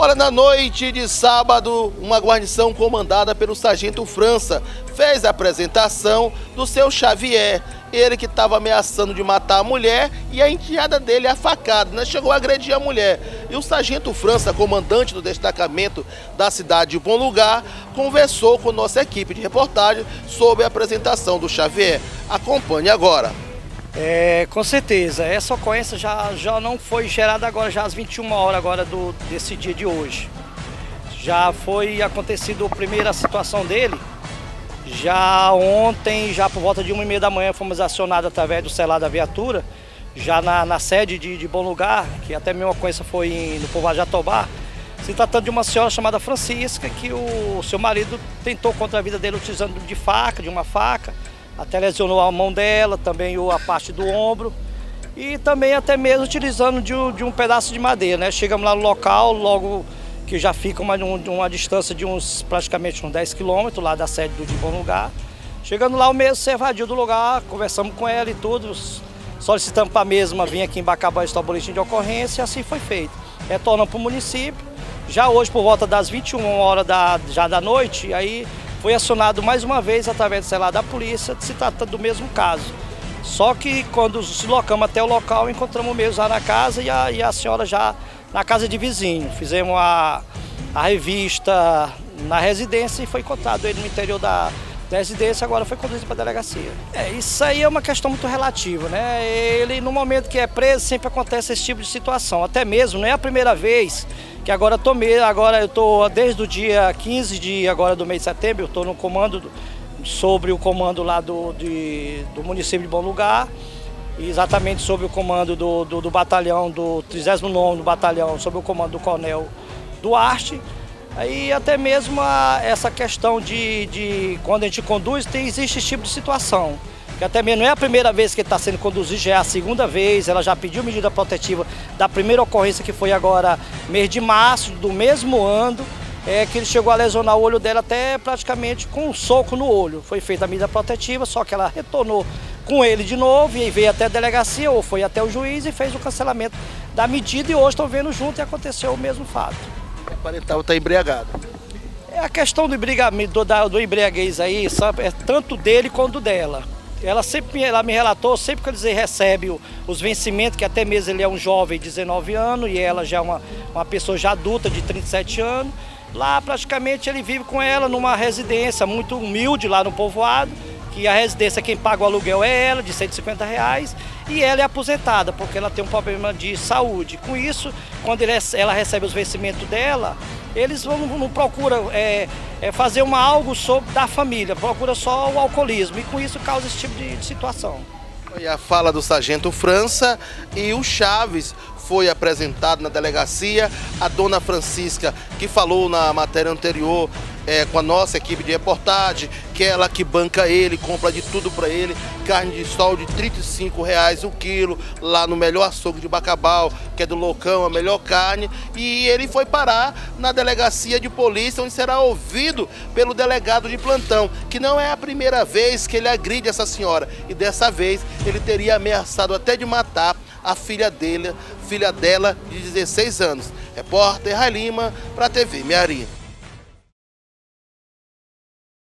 Olha, na noite de sábado, uma guarnição comandada pelo Sargento França fez a apresentação do seu Xavier. Ele que estava ameaçando de matar a mulher e a enteada dele a facada, né? Chegou a agredir a mulher. E o Sargento França, comandante do destacamento da cidade de Bom Lugar, conversou com nossa equipe de reportagem sobre a apresentação do Xavier. Acompanhe agora. Com certeza, essa ocorrência já não foi gerada agora, já às 21 horas agora desse dia de hoje. Já foi acontecido a primeira situação dele, já ontem, já por volta de 1h30 da manhã, fomos acionados através do celular da viatura, já na sede de Bom Lugar, que até mesmo a ocorrência foi no povoado Jatobá, se tratando de uma senhora chamada Francisca, que o seu marido tentou contra a vida dele utilizando de uma faca, até lesionou a mão dela, também a parte do ombro e também até mesmo utilizando de um pedaço de madeira, né? Chegamos lá no local, logo que já fica uma distância de praticamente uns 10 quilômetros lá da sede de Bom Lugar. Chegando lá, o mesmo se evadiu do lugar, conversamos com ela e tudo, solicitamos para a mesma vir aqui em Bacabal estar o boletim de ocorrência e assim foi feito. Retornamos para o município, já hoje por volta das 21 horas já da noite, aí foi acionado mais uma vez através do celular da polícia, se tratando do mesmo caso. Só que quando nos deslocamos até o local, encontramos o mesmo já na casa e a senhora já na casa de vizinho. Fizemos a revista na residência e foi encontrado ele no interior da residência, agora foi conduzido para a delegacia. Isso aí é uma questão muito relativa, né? Ele, no momento que é preso, sempre acontece esse tipo de situação. Até mesmo, não é a primeira vez que agora eu estou desde o dia 15 agora do mês de setembro, eu estou no comando, sobre o comando lá do município de Bom Lugar, exatamente sobre o comando do batalhão, do 39º Batalhão, sob o comando do Coronel Duarte. Aí até mesmo essa questão de quando a gente conduz, existe esse tipo de situação. Que até mesmo não é a primeira vez que ele está sendo conduzido, já é a segunda vez, ela já pediu medida protetiva da primeira ocorrência que foi agora mês de março do mesmo ano, que ele chegou a lesionar o olho dela até praticamente com um soco no olho. Foi feita a medida protetiva, só que ela retornou com ele de novo e veio até a delegacia ou foi até o juiz e fez o cancelamento da medida e hoje estão vendo junto e aconteceu o mesmo fato. Aparentava estar embriagado. A questão do embriaguez aí, sabe, é tanto dele quanto dela. Ela me relatou, sempre que eles recebem os vencimentos, que até mesmo ele é um jovem de 19 anos e ela já é uma pessoa já adulta de 37 anos. Lá praticamente ele vive com ela numa residência muito humilde lá no povoado, que a residência quem paga o aluguel é ela, de R$150, e ela é aposentada, porque ela tem um problema de saúde. Com isso, quando ela recebe os vencimentos dela, eles não procuram fazer algo da família, procura só o alcoolismo, e com isso causa esse tipo de situação. Foi a fala do Sargento França e o Chaves foi apresentado na delegacia. A dona Francisca, que falou na matéria anterior com a nossa equipe de reportagem, que é ela que banca ele, compra de tudo para ele, carne de sol de R$35 o quilo, lá no melhor açougue de Bacabal, que é do Loucão, a melhor carne, e ele foi parar na delegacia de polícia, onde será ouvido pelo delegado de plantão, que não é a primeira vez que ele agride essa senhora, e dessa vez ele teria ameaçado até de matar a filha dela de 16 anos. Repórter Rai Lima para a TV Mearim.